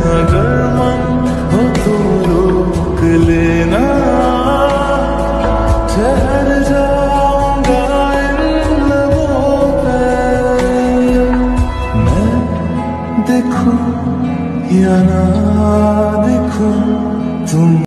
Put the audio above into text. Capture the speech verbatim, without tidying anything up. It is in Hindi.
अगर मन हो तो रोक लेना, ठहर जाऊंगा इन लबों पे। मैं देखूं या ना देखूं तुम